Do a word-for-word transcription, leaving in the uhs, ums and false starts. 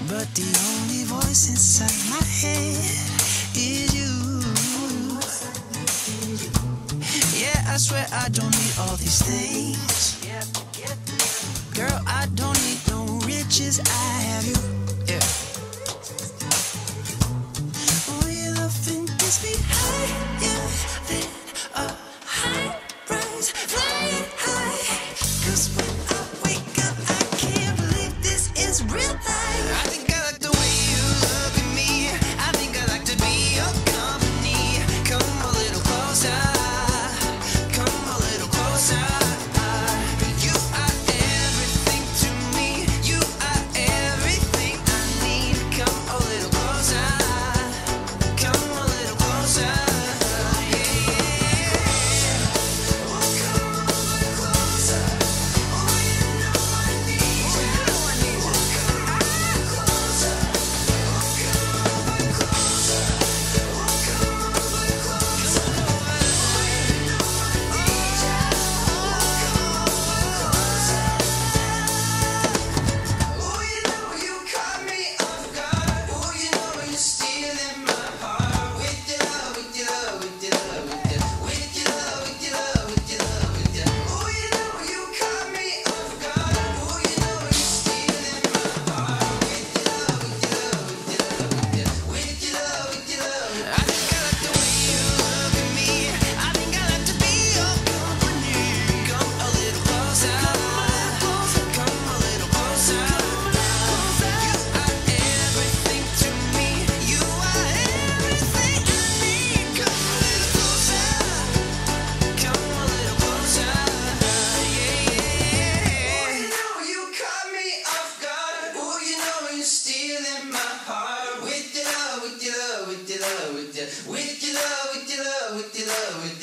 but the only voice inside my head is you. Yeah, I swear I don't need all these things. Girl, I don't need no riches, I have you. Yeah. Oh, your loving gets me higher than a high rise, flying high. 'Cause when I wake up, I can't believe this is real life. I think I like the way you look at me. I think I like to be your company. Come a little closer. Come a little closer. You are everything to me. You are everything I need. Come a little closer. Come a little closer. Yeah, yeah. Oh, come a little closer. Oh, you know I need you. You know I need you. Come a little closer. Oh, come a little closer. Oh, come a little closer. Oh, you know I need you. Oh, come a little closer. Oh, you know you caught me off guard. Oh, you know you're stealing my heart with your love, with your love, with your love, with your, with your love, with your love, with your love, with your. Oh, you know you caught me off guard. Oh, you know you're stealing my heart with your love, with your love, with your love, with your, with your love, with your love. I think I like the way you look at me. I think I like to be your company. Come a little closer. Come a little closer. You are everything to me. You are everything I need. Come a little closer. Come a little closer. Yeah, yeah. Oh, you know you caught me off guard. Oh, you know you're stealing my heart with your love, with your love, with your love, with your, with your love, with your love, with your love, with